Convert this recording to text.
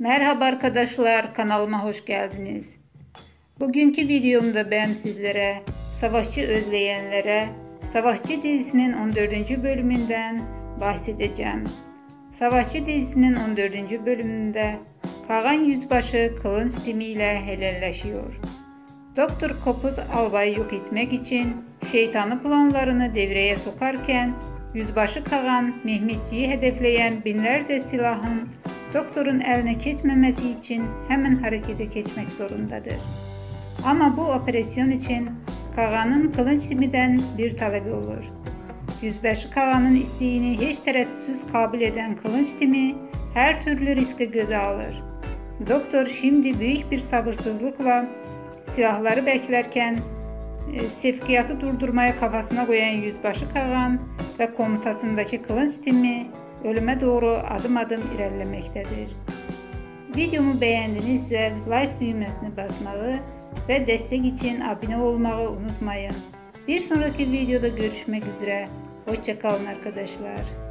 Merhaba arkadaşlar, kanalıma hoş geldiniz. Bugünkü videomda ben sizlere Savaşçı özleyenlere Savaşçı dizisinin 14. bölümünden bahsedeceğim. Savaşçı dizisinin 14. bölümünde Kağan Yüzbaşı kılınç timiyle helalleşiyor. Doktor Kopuz albayı yok etmek için şeytanı planlarını devreye sokarken Yüzbaşı Kağan Mehmetçiyi hedefleyen binlerce silahın doktorun eline geçmemesi için hemen harekete geçmek zorundadır. Ama bu operasyon için Kağan'ın kılınç timinden bir talebi olur. Yüzbaşı Kağan'ın isteğini hiç tereddütsüz kabul eden kılınç timi her türlü riske göze alır. Doktor şimdi büyük bir sabırsızlıkla silahları beklerken sevkiyatı durdurmaya kafasına koyan Yüzbaşı Kağan ve komutasındaki kılınç timi ölüme doğru adım adım ilerlemektedir. Videomu beğendinizse like düğmesine basmayı ve destek için abone olmayı unutmayın. Bir sonraki videoda görüşmek üzere. Hoşça kalın arkadaşlar.